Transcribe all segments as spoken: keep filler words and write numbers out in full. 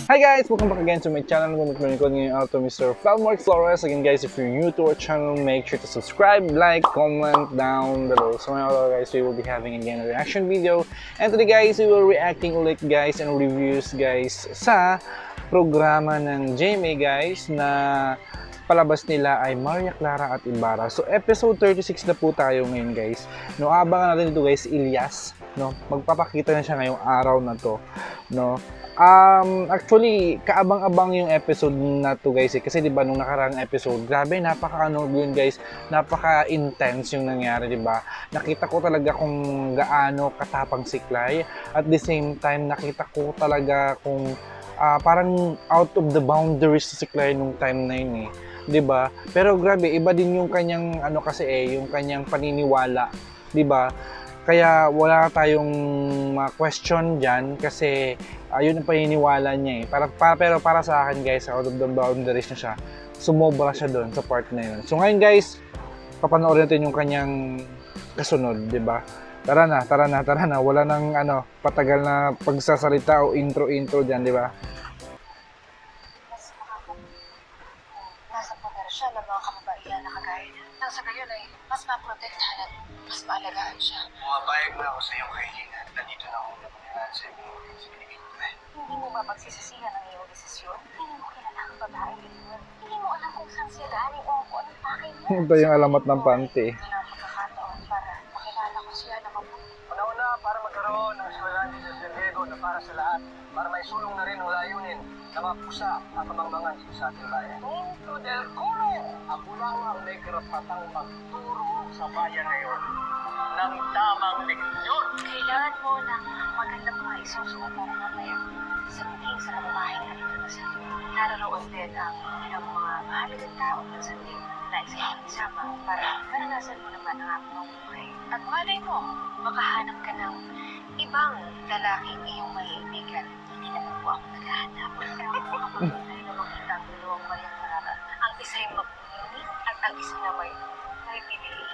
Hi guys! Welcome back again to my channel. Bumalik ko ngayon ako to Mister Felmark Flores. Again guys, if you're new to our channel, make sure to subscribe, like, comment down below. So ngayon guys, we will be having again a reaction video. And today guys, we will reacting ulit guys and reviews guys sa programa ng J M A guys na palabas nila ay Maria, Clara at Ibarra. So episode thirty-six na po tayo ngayon guys. No, abangan natin ito guys, Ilyas, no. Magpapakita na siya ngayong araw na to, no. Um, actually, kaabang-abang yung episode na to guys eh. Kasi diba nung nakaraang episode, grabe, napaka-ano yun guys, napaka-intense yung nangyari, diba? Nakita ko talaga kung gaano katapang si Clara. At the same time, nakita ko talaga kung uh, parang out of the boundaries si Clara nung time na yun eh. Diba? Pero grabe, iba din yung kanyang, ano kasi eh, yung kanyang paniniwala. Diba? Kaya wala tayong ma-question dyan kasi ayun uh, ang paniniwala niya eh. Para, para, pero para sa akin guys, out of the boundaries na siya, sumobra siya doon sa part na yun. So ngayon guys, papanoorin natin yung kanyang kasunod, di ba? Tara na, tara na, tara na. Wala nang ano, patagal na pagsasalita o intro-intro dyan, di ba? Nasa poder siya ng mga kababaihan na kagaya niya. Nang sa gayon ay mas maprotektahan at mas maalagaan siya. Pumapayag na ako sa iyong kahilingan. Nandito na ako na pangyalaan sa iyong binigay ko eh. Hindi mo ba pagsisisihan ang iyong desisyon? Hindi mo kilala ang babae yun. Hindi mo alam kung saan siya galing o kung anong pakay niya. Ito yung alamat ng panty. Ito na ang pagkakataon para makilala ko siya na mabuti. Una-una para magkaroon ng eskwelahan ni San Diego na para sa lahat. Para may sulong na rin ang layunin na mapusa ang kamangmangan dito sa ating bayan. Punto del Culo! Ako lang ang may karapatang magturo sa bayan ngayon ng tamang leksyon. Kailangan mo ng magandang mga isusunod para mamaya sabihin sa kababae na ito na sa naroon din ang ilang mga mahalagang tao na sa din na isama para maranasan mo naman ang aking buhay. At malay mo, makahanap ka ng ibang lalaking iyong maiibigan. Hindi naman po ako naghahanap. Pero ako kapag-intay na makita ang dalawang Maria Clara. Ang isa'y magpili at ang isa na may may pili.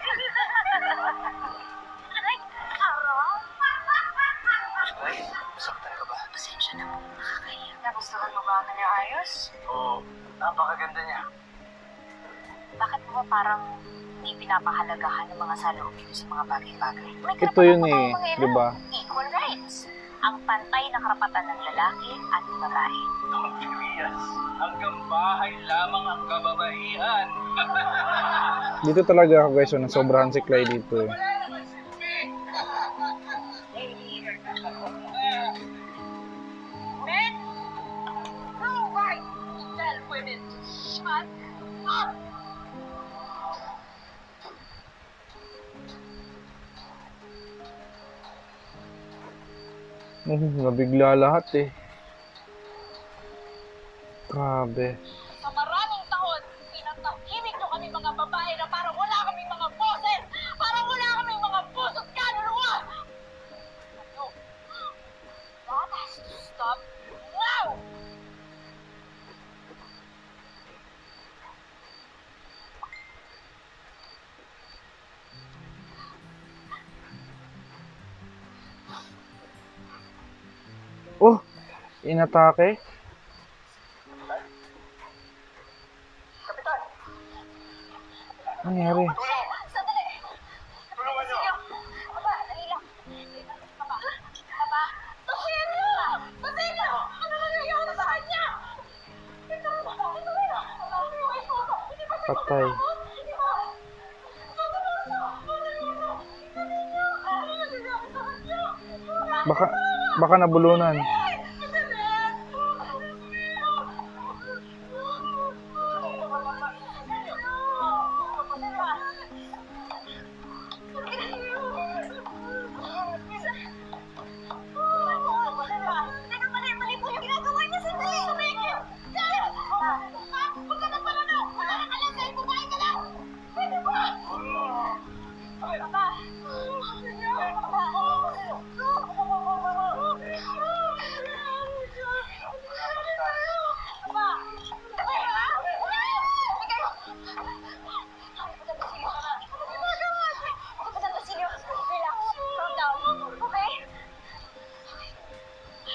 Ay, Carol! Ay, masaktan ka ba? Pasensya na po, nakakaya. Nagustuhan mo ba ang kanyang ayos? Oo, napakaganda niya. Bakit mo ba parang hindi pinapahalagahan ng mga saloobin sa mga bagay-bagay? May Ito yun eh, di ba? Equal rights. Ang pantay na karapatan ng lalaki at babae. Yes, hanggang bahay lamang ang kababaihan. Dito talaga ako guys, so, nasobrahan si Clara dito eh. Men, no right to tell women to shut up. Hmm, nabigla lahat eh. Grabe. Sa maraming taon, pinagtahimik nyo kami mga babae na parang wala kami mga boses! Parang wala kami mga puso't kaluluwa! Ano? That has to stop now! Oh! Inatake? Kapitan! Ano nangyari? Tulong! Sandali! Tulungan niyo! Aba, dali lang. Aba, aba, Basilio! Basilio! Ano nangyayari sa kanya? Patay. Baka, baka nabulunan.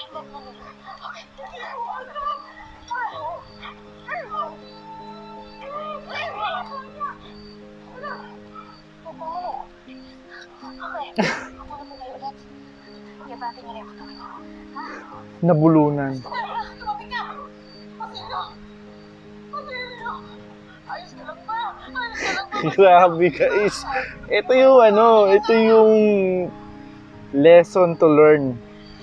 Nabulunan. Grabe guys. Ito yung ano, ito yung lesson to learn.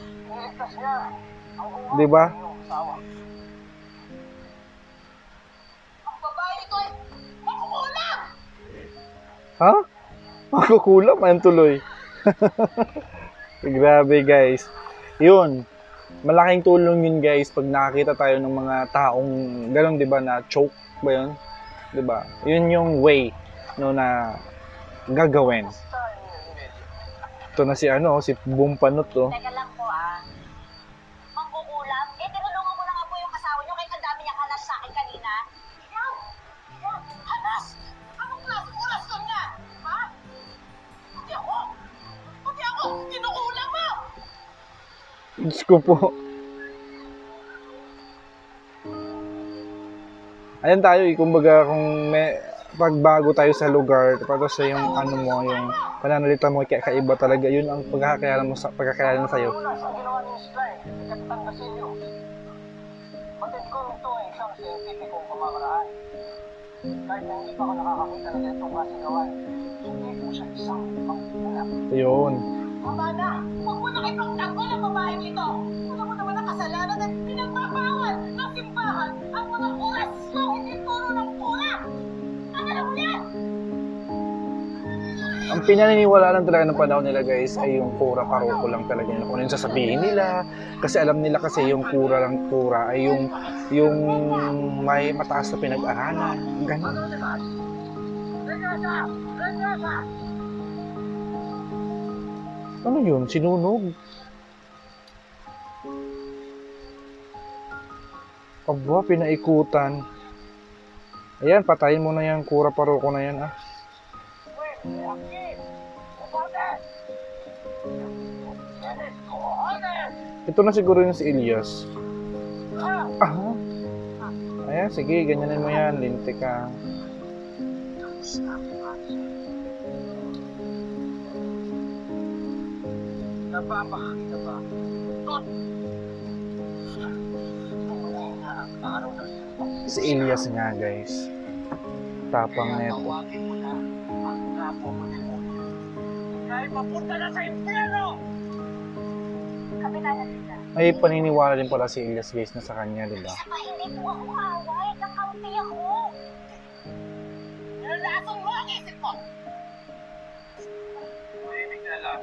'Di ba? Ang babae ito ay makukulang! Ha? Makukulam? Ayun tuloy. Grabe guys. Yun. Malaking tulong yun guys pag nakakita tayo ng mga taong gano'n, 'di ba, na choke ba yun? 'Di ba? Yun yung way no na gagawin. Ito na si ano, si Bumpanot to. Teka lang po ah. Mangkukulam? Eh, tinulungan mo na nga po yung asawa niyo kahit ang dami niyang hanas sa akin kanina. Yan! Yan! Hanas! Anong klaseng orasyon niya? Ha? Pati ako! Pati ako! Kinukulam mo! Diyos ko po. Ayan tayo, eh, kumbaga kung may pagbago tayo sa lugar, tapos sa yung ano mo, yung pananalita mo kaya kaiba talaga, yun ang pagkakakilala mo sa pagkakilala mo sa'yo. Una sa ginawa ni Sly, ni Kapitan Basilio. Batid ko ito ay isang scientificong pamamaraan. Kahit na hindi pa ako nakakakita ng ganitong klaseng gawain, hindi ko siya isang pangkukulam. Yun. Tama na! Huwag mo na ipagtanggol ang babaeng ito! Alam mo naman ang kasalanan at pinagpapawal ng simbahan ang mga orasyon hindi puro ng kulang! Alam mo yan! Ang pinaniniwala lang talaga ng panahon nila guys ay yung kura paroko lang talaga yun. Kung ano yung sasabihin nila, kasi alam nila kasi yung kura lang kura ay yung yung may mataas na pinag-aralan. Ganun. Ano yun? Sinunog? Aba, pinaikutan. Ayan, patayin mo na yung kura paroko na yan ah. Ito na siguro yung si Elias. Ah. Ayan, sige, ganyanin mo yan. Lintik ka. Napapakita ba? Si Elias nga guys. Tapang neto. Tawagin mo na ang kapo mo ni Monia. Dahil papunta na sa impyerno! Kapitana Tita. Ay, paniniwala din pala si Elias guys na sa kanya, di ba? Isa pa, hindi po ako away. Nakampi ako. Nilalasong mo ang isip ko. Mahinig na lang.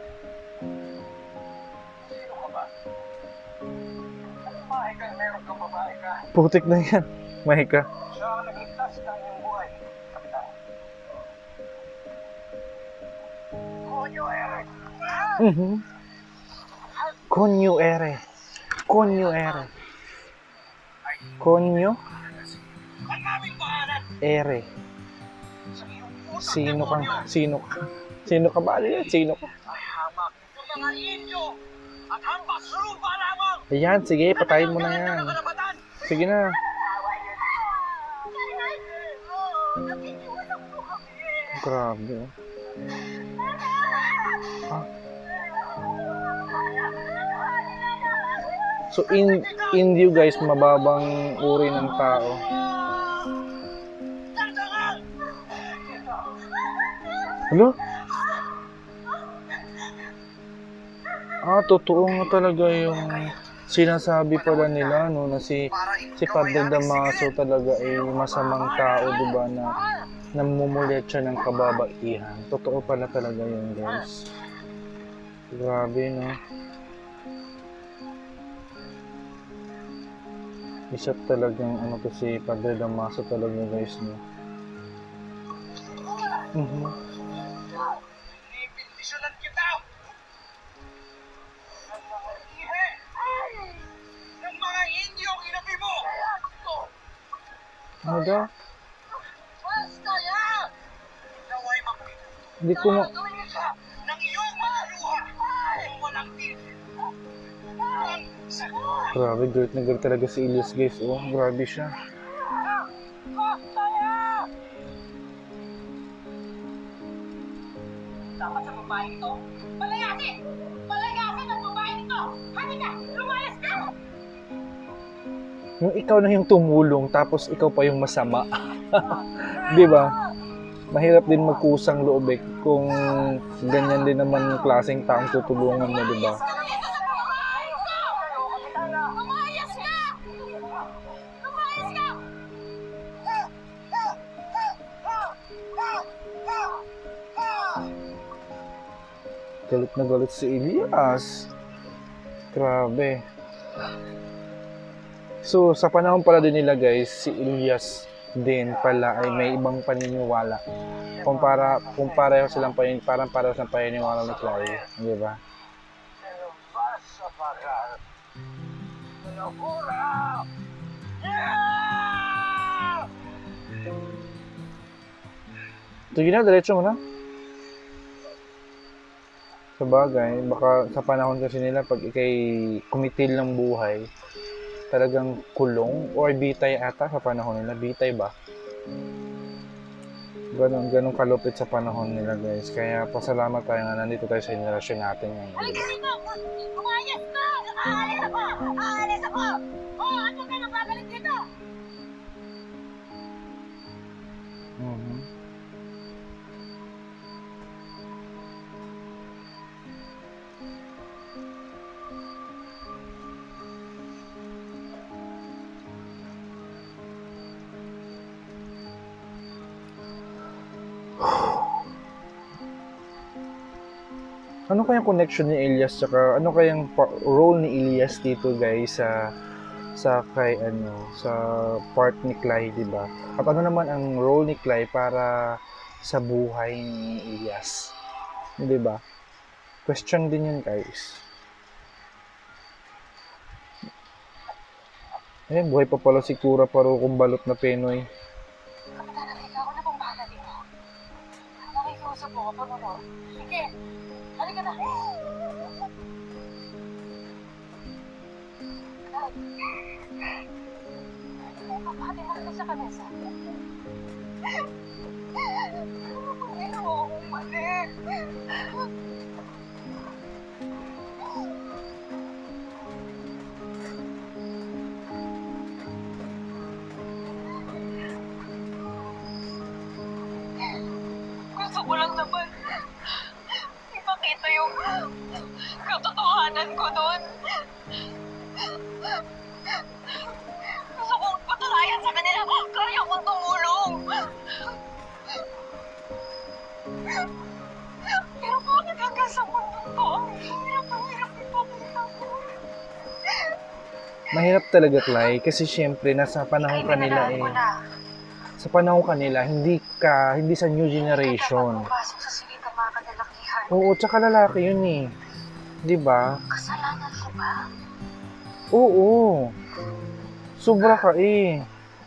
Sino ka ba? Babae ka, meron kang babae ka. Putik na yan. Mahika. Siya ang nagligtas ng iyong buhay, Kapitan. Konyo, Eric! Mhm. Konyo ere. Konyo ere. Konyo Ang aming pangalan ere. sa iyong utang Sino ka? demonyo Sino ka? Sino ka ba? Ano yan? Sino ka? ay hamak ng mga inyo at hambas lupa lamang! Ayan, sige, patayin mo na yan. Ng karapatan! Sige na. Grabe. oh. Ah. So in in you guys, mababang uri ng tao. Hello? Ah, totoo nga talaga yung sinasabi pala nila no na si si Padre Damaso talaga ay masamang tao, 'di ba, na namumulit siya ng kababaihan. Totoo pala talaga yun, guys. Grabe, no? Isa talagang ano to si Padre Damaso talaga, guys, no? Mhm. Ibindisyonan kita! Ng mga ihe! Ng mga Indio inabi mo! Ano daw? Basta yan! Naway makita. Hindi ko ma... Gawin ka ng iyong mga luha! Kung walang titin. Ang Grabe, galit na galit talaga si Elias guys. Oh, grabe siya. Dapat sa babae ito. Palayasin! Palayasin ang babae nito! Halika! Lumayas ka! Yung ikaw na yung tumulong, tapos ikaw pa yung masama. Di ba? Mahirap din magkusang loob eh, kung ganyan din naman yung klaseng taong tutulungan mo, di ba? Galit na galit si Elias. Grabe. So, sa panahon pala din nila guys, si Elias din pala ay may ibang paniniwala. Kumpara, kung pareho silang panin, parang pareho silang paniniwala ni Clara, di ba? Sa Bakal. Nagura! Sige na, diretso mo na. Sa bagay, baka sa panahon kasi nila, pag ikay kumitil ng buhay, talagang kulong or bitay ata sa panahon nila. Bitay ba? Ganon, ganon kalupit sa panahon nila guys. Kaya pasalamat tayo nga nandito tayo sa generasyon natin ngayon. Halika dito! Umayas ka! Aalis ako! Aalis ako! Oh, ano ka nang babalik dito? Mhm. Ano kayang connection ni Elias tsaka ano kayang role ni Elias dito guys sa sa kay ano sa part ni Clay, di ba? At ano naman ang role ni Clay para sa buhay ni Elias? Di ba? Question din yun guys. Eh, buhay pa pala si Clara paro kung balot na Penoy. Kapitan, halika ako na pong bahala dito. Nakikiusap mo ako po. Sige, halika na. Papahati mo na sa kanesa. Hindi mo akong mali. Gusto ko lang naman ipakita yung katotohanan ko doon. Gusto kong patunayan sa kanila, kaya kong tumulong. Pero bakit hanggang sa mundo to? Ang hirap, ang hirap ipakita ko. Mahirap talaga Clay kasi syempre nasa panahon kanila eh. Sa panahon kanila hindi ka hindi sa new generation. Pumasok sa silid ng mga kalalakihan. Oo, tsaka lalaki yun eh. 'Di ba? Kasalanan ko ba? Oo. Sobra ka eh.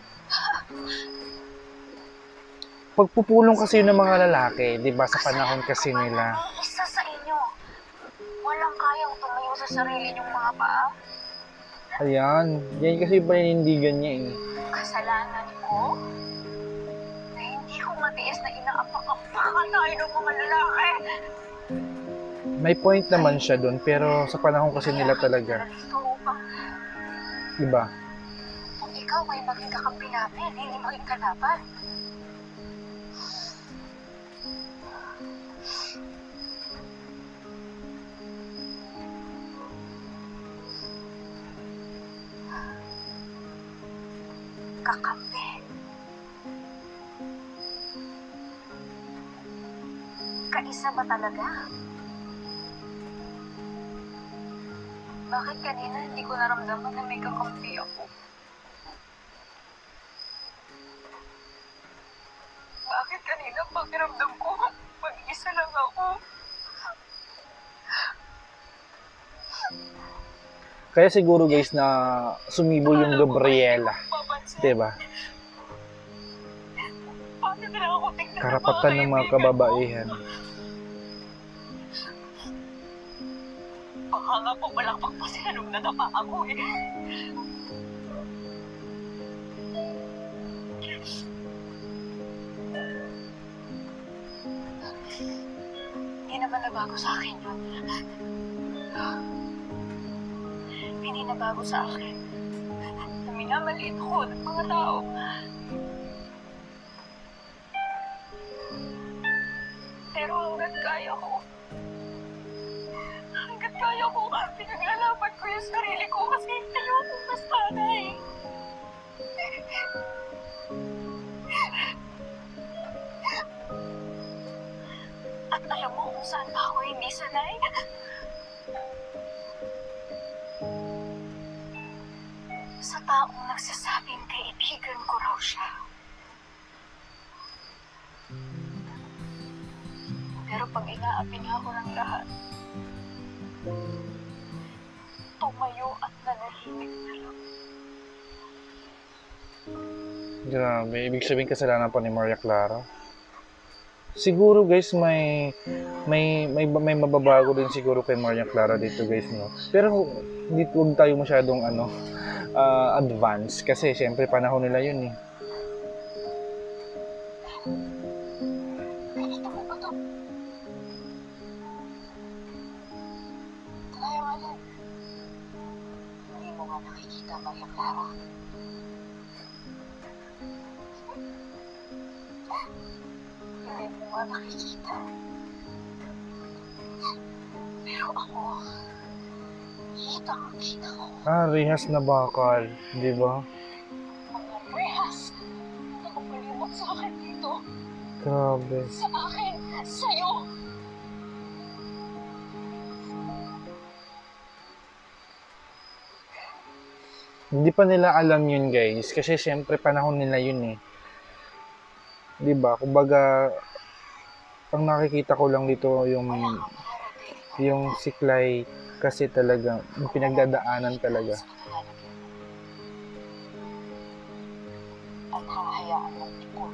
Pagpupulong kasi yun ng mga lalaki, 'di ba, sa panahon kasi nila. Kasalanan ni isa sa inyo. Walang kayang tumayo sa sarili niyong mga paa. Ayan, yan kasi yung paninindigan niya eh. Kasalanan ko? Na hindi ko matiis na inaapak-apakan tayo ng mga lalaki. May point naman siya doon, pero sa panahon kasi nila talaga. Dito upang Diba? kung ikaw ay maging kakampi namin, hindi maging kalaban. Kakampi. Kaisa ba talaga? Bakit kanina hindi ko naramdaman na may kakampi ako? Bakit kanina pakiramdam ko mag-isa lang ako? Kaya siguro guys na sumibol yung Gabriela. Diba? Bakit na ako tignan Karapatan ng mga kababaihan. Baka Baka nga po malakpak pa sila nung nadapa ako eh. Hindi naman nabago sa akin yun. Hindi nabago sa akin. Na minamaliit ako ng mga tao. Pero hanggat kaya ko, hanggat kaya ko, pinaglalaban ko yung sarili ko kasi ayoko masanay. At alam mo kung saan pa ako hindi sanay? Sa taong nagsasabing kaibigan ko raw siya. Pero pag inaapi niya ako ng lahat, tumayo at nanahimik na lang. Grabe, ibig sabihin kasalanan pa ni Maria Clara. Siguro guys, may may may may mababago din siguro kay Maria Clara dito guys, no. Pero hindi wag tayo masyadong ano, uh, advance kasi syempre panahon nila 'yun eh. Hindi mo nga nakikita, Maria Clara. Hindi mo nga nakikita. Pero ako, kitang-kita ko. Ah, Rehas na Bakal, di ba? Mga Rehas, nakapalimot sa akin dito. Grabe. Sa akin, sa'yo. Hindi pa nila alam yun guys, kasi syempre panahon nila yun eh. Di ba? Kumbaga, ang nakikita ko lang dito yung yung si Clay kasi talaga yung pinagdadaanan talaga. At hahayaan ng tikon.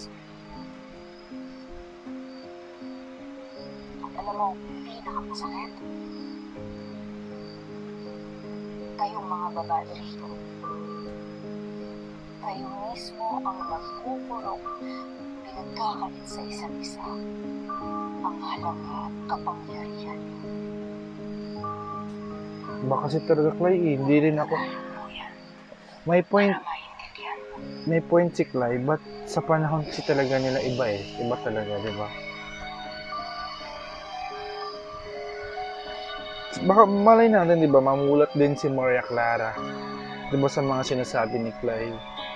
At alam mo, pinakamasakit. Kayong mga babae rito. Kayo mismo ang magkukulong pinagkakalit sa isa't isa. Ang halaga kapangyarihan. Baka si talaga Clay eh, hindi rin ako. May point, may point si Clay, but sa panahon si talaga nila iba eh. Iba talaga, di ba? Baka malay natin, di ba, mamulat din si Maria Clara. Di ba sa mga sinasabi ni Clay?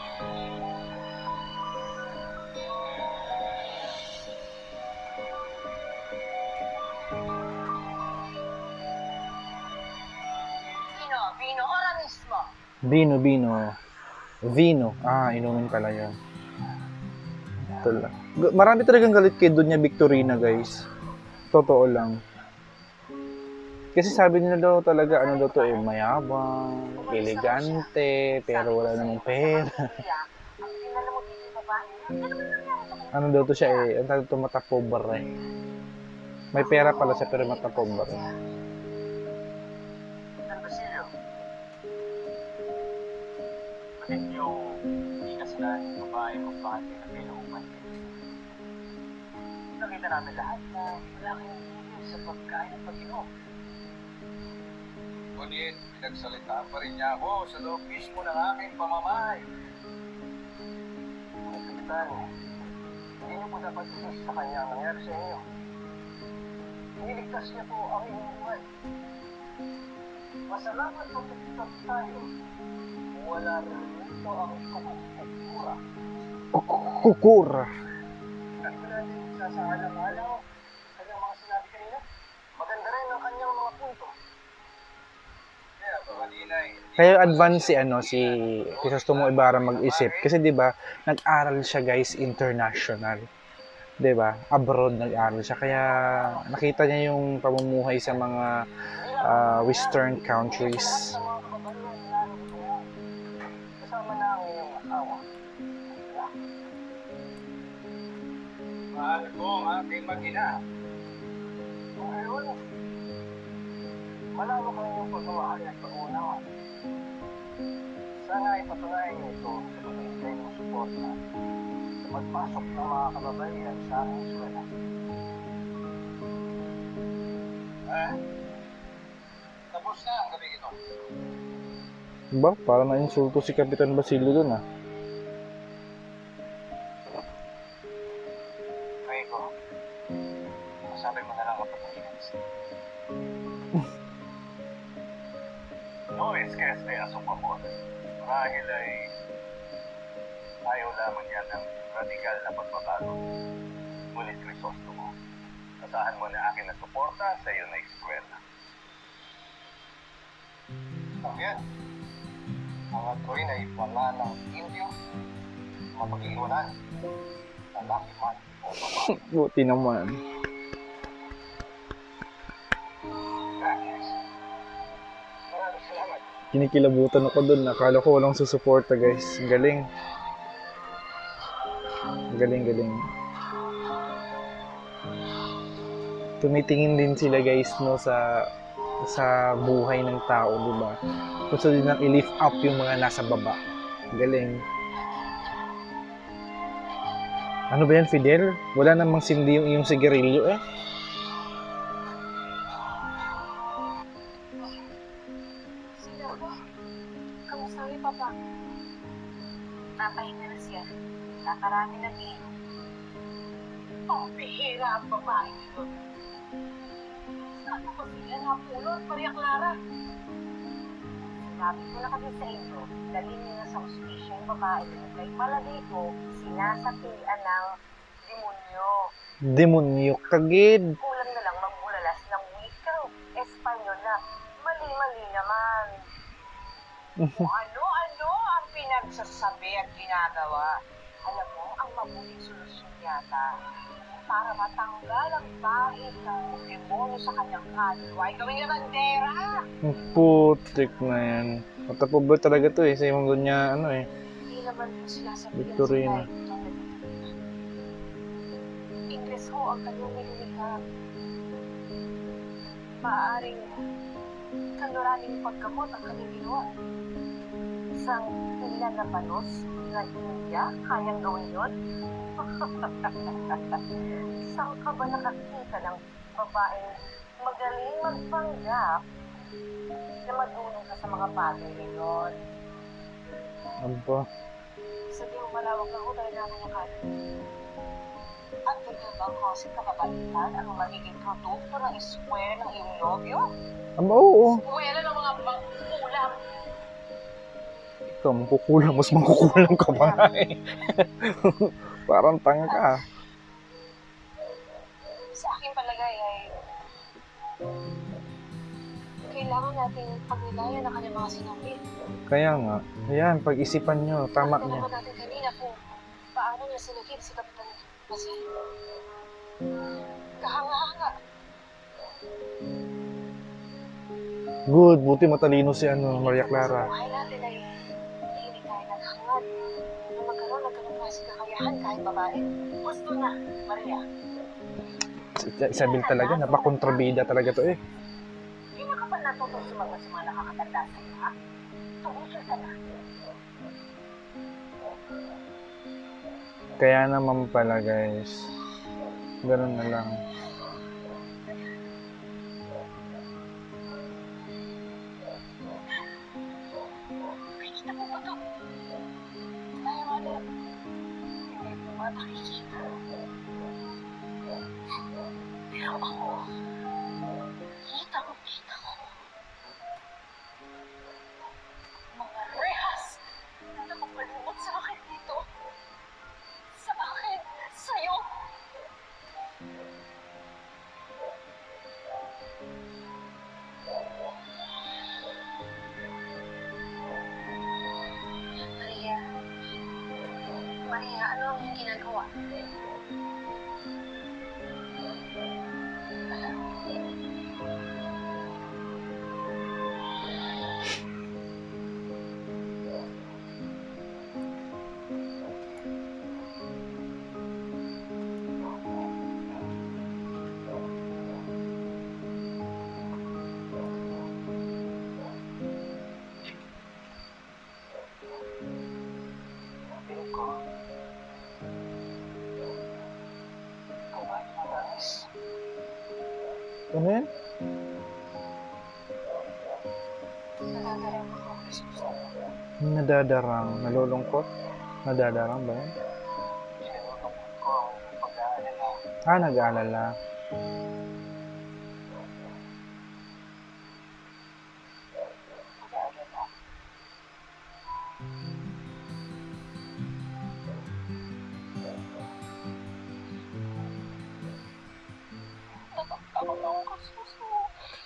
Vino, vino, ora mismo. Vino, vino. Vino. Ah, inumin pala yun. Ito lang. Marami talagang galit kay Doña Victorina, guys. Totoo lang. Kasi sabi nila daw talaga, ano daw to eh, mayabang, elegante, pero wala namang pera. Ano daw to siya eh, ang tawag to matapobre. May pera pala siya pero matapobre. San Basilio, bakit yung hindi kasalanan ng babae kung bakit kayo napinuupan? Nakita namin lahat na wala kayong tigil sa pagkain at pag-inom. Ngunit, pinagsalitaan pa rin niya ako sa loob mismo ng aking pamamahay. Ngunit, Kapitan, hindi niyo po dapat isisi sa kanya ang nangyari sa inyo. Iniligtas niya po ang inyong buhay. Masalamat po pagkitas tayo. Wala rin ito ang kukukura. Kukura. Hindi ko natin sasahalang-halaw sa kanyang mga sinabi kanina. Maganda rin ang kanyang mga punto. Kaya advance si ano si Crisostomo Ibarra mag-isip kasi 'di ba nag-aral siya guys international. 'Di ba? Abroad nag-aral siya kaya nakita niya yung pamumuhay sa mga uh, western countries. Kasama na ang iyong asawa. Mahal ko ang aking mag-ina. Ngayon, malawak ang inyong pagmamahal at pag-uunawa. Sana ay patunayan niyo ito sa pagbibigay ng suporta sa pagpasok ng mga kababaihan sa aming eskwela. Ah, tapos na ang gabi ito. Ba, para na-insulto si Kapitan Basilio dun ah. Rico, masabi mo na lang kapag mag-inis. No es que esté a su favor. Marahil ay ayaw lamang niya ng radikal na pagbabago. Ngunit Crisostomo, asahan mo na akin na suporta sa iyo na eskwela. También, ang agawin ay wala ng Indio, mapag-iwanan, lalaki man o babae. Buti naman. Gracias. Maraming salamat. Kinikilabutan ako dun. Nakala ko walang susuporta guys. Galing. Galing, galing. Tumitingin din sila guys no sa sa buhay ng tao, di ba? Gusto din nang i-lift up yung mga nasa baba. Galing. Ano ba yan, Fidel? Wala namang sindi yung iyong sigarilyo eh. Sino po? Kamusta ni Papa? Napahinga na siya. Kakarami na din. Ang bihira ang babae yun. Saan ko sila napulot, Maria Clara? Sinabi ko na kasi sa inyo, dalhin niyo na sa ospiso yung babae yun. Kay malagay ko, sinasapian ng demonyo. Demonyo kagid. Kulang na lang magbulalas ng wikang Espanyol na mali-mali naman. Ano-ano ang pinagsasabi at ginagawa? Alam mo, ang mabuting solusyon yata para matanggal ang bahid ng demonyo sa kanyang kaluluwa ay gawin niya bandera. Ang putik na yan. Matapobre talaga to eh. Sa imong dunya, ano eh. Hindi naman po sinasabihan Victorina. sila ito. Ingles ho ang kanyang nilulikha. Maaaring kanuraning paggamot ang kanyang ginawa. Isang ilan na panos na India, kayang gawin yun? Saan ka ba nakakita ng babaeng magaling magpanggap na madunong ka sa mga bagay ngayon? Ano ba? Sabihin mo malawak na ho dahil naman yung kanan. At ganyan bang Jose kababalitan ang magiging produkto ng eskwela ng iyong nobyo? Aba, oo. Eskwela ng mga bangkulang. Ikaw, magkukulang. Mas magkukulang ka pa nga eh. Parang tanga ka. Sa aking palagay ay kailangan natin pagnilayan ang kanyang mga sinabi. Kaya nga. Ayan, pag-isipan nyo. Tama Ano niya. naman natin kanina kung paano niya sinagip si Kapitan Basilio. Kahanga-hanga. Good. Buti matalino si ano, Maria Clara. Sa buhay natin ay hindi tayo naghangad na magkaroon ng ganong klase kakayahan kahit babae. Gusto na, Maria. Si Isabel talaga. Napakontrabida talaga to eh. Hindi na ka pa natutong sumagot sa mga nakakatanda sa iyo, ha? Tumigil ka na. Kaya naman pala guys. Ganun na lang. Nakikita mo ba ito? Tayo nga na. Hindi mo ba nakikita? Pero ako, kita ko, kita ko. Mga rehas na nakapalibot sa akin dito. Sa akin, sa'yo. Maria, Maria, ano ang iyong ginagawa? Ano yan? Nadadarang ako kasi gusto ko. Nadadarang, nalulungkot? Nadadarang ba yan? Sinulungkot ko ang pag-aalala. Ah, nag-aalala. Pag-aalala. Natakot ako kasi gusto ko.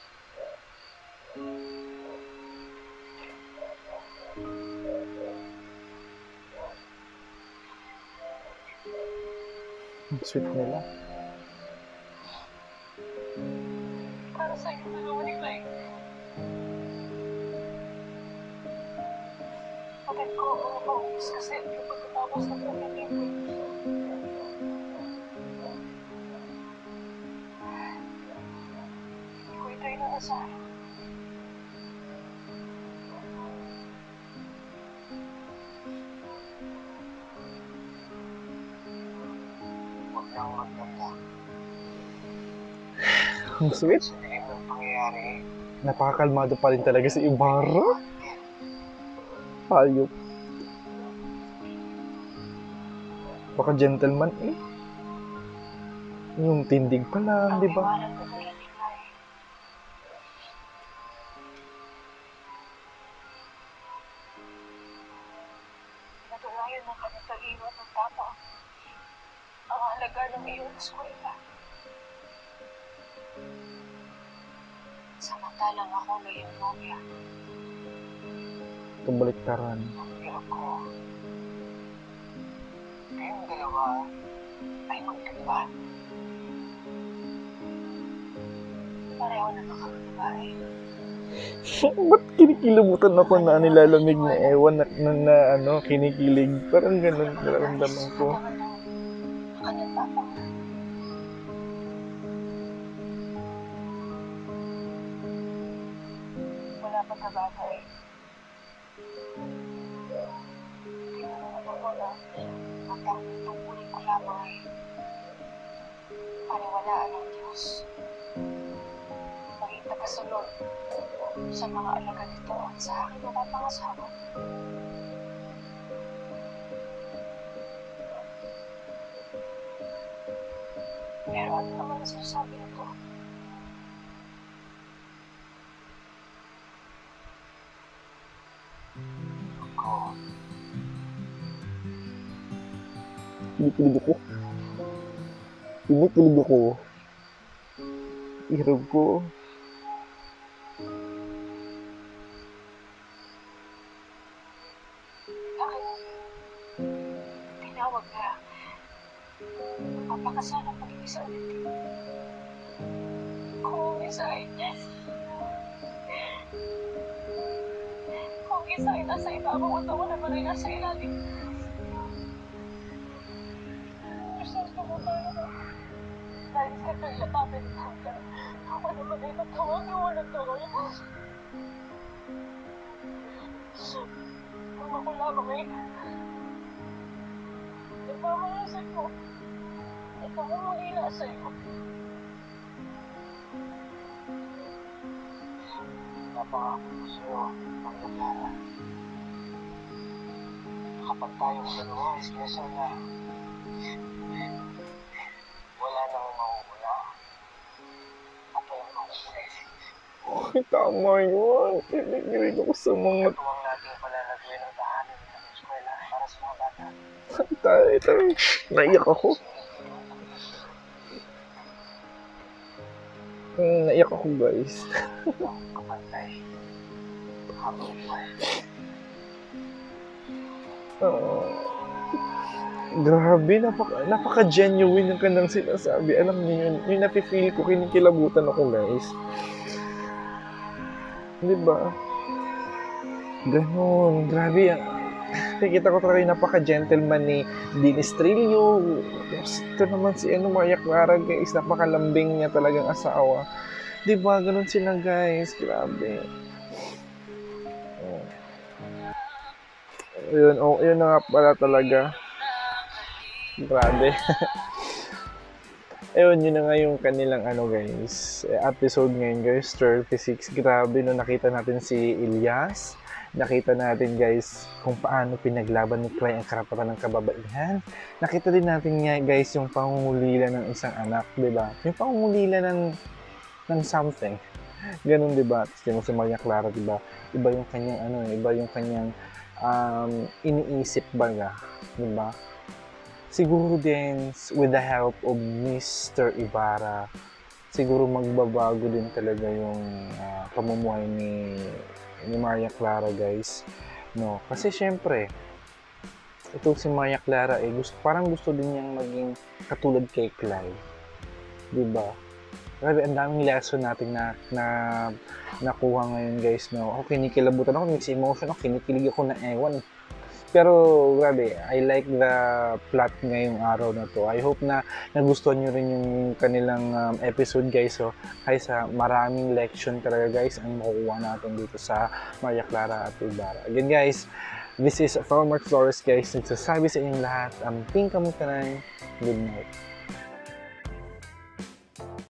Ang sweet nila. Para sa inyo dalawa ni Clay. Patid ko ako na pauwis kasi yung pagkatapos ng pamilya ko. Hindi ko ito inaasahan. Huwag nang magdanda. Ang sweet. Sa dilim ng pangyayari, Napakakalmado pa rin talaga si Ibarra. Hayop. Baka gentleman eh. Yung tindig pa lang, di ba? Iwanan ko tulad ni Clay. Natulayan ng kanyang pag-iwan ng tapang ang halaga ng iyong eskwela. Samantalang ako na yung nobya. Kabaliktaran. ang hirap ko. Kayong dalawa ay magkaiba. Pareho na nakakabay. Ba't kinikilabutan ako na nilalamig na ewan na, na, na ano, kinikilig? Parang ganun nararamdaman ko. Ang kanyang tapang. Wala pa ka bata eh. Tinanong ako na ang tungkulin ko lamang ay paniwalaan ng Diyos. Maging tagasunod sa mga alagad nito at sa aking napapangasawa. Pero ano naman ang sinasabi nito? Ako, Kinikilig ako. Kinikilig ako. Hirap ko. Bakit tinawag na papakasal ang pag-ibig sa ulit? Kung isa ay kung isa ay nasa ibabaw at ako naman ay nasa ilalim. Gusto ko ba dahil sa kailatapin hanggang ako naman ay natawag na walang tuloy. Kung ako lamang ay nagmamalasag ko, ikaw ang magila sa iyo. napangako ko sa'yo, Maria Clara. Kapag tayong dalawa is kesal na, wala nang mauuna at walang mauuna. Ay, tama yun. Kinikilig ako sa mga... Tuwang natin palalagay ng tahanan ng eskwela para sa mga bata. Tayo, tayo. Naiyak ako. Hmm, naiyak ako, guys. Kapantay. Habang buhay. Oh. Grabe, napaka, napaka-genuine yung kanyang sinasabi. Alam niyo yun, yung nafe-feel ko, kinikilabutan ako, guys. Di ba? Ganon, grabe yan. Nakikita ko talaga yung napaka-gentleman ni Dinistrillo. Ito naman si ano, Maria Clara, guys. Napakalambing niya talagang asawa. Di ba? Ganon sila, guys. Grabe. Oh. Yun, oh, yun na nga pala talaga. Grabe. Ayun, yun na nga yung kanilang ano guys, episode ngayon guys, thirty-six. Grabe no, nakita natin si Ilyas. Nakita natin guys kung paano pinaglaban ni Clara ang karapatan ng kababaihan. Nakita din natin nga guys yung pangungulila ng isang anak, di ba? Yung pangungulila ng, ng something. Ganun, di ba? Tapos yung si Maria Clara, di ba? Iba yung kanyang ano, iba yung kanyang um, iniisip baga, di ba? Siguro din, with the help of Mister Ibarra, siguro magbabago din talaga yung uh, pamumuhay ni, ni Maria Clara, guys. No? Kasi syempre, ito si Maria Clara, eh, gusto, parang gusto din niyang maging katulad kay Clyde. Diba? Grabe, ang daming lesson natin na, na nakuha ngayon, guys. No? Ako, kinikilabutan ako, mixed emotion ako, kinikilig ako na ewan. Pero, grabe, I like the plot ngayong araw na to. I hope na nagustuhan nyo rin yung kanilang um, episode, guys. So, guys, ha, maraming lection talaga, guys, ang makukuha natin dito sa Maria Clara at Ibarra. Again, guys, this is Felmark Flores, guys. Nagsasabi sa inyong lahat, ang pink kamutanay. Good night.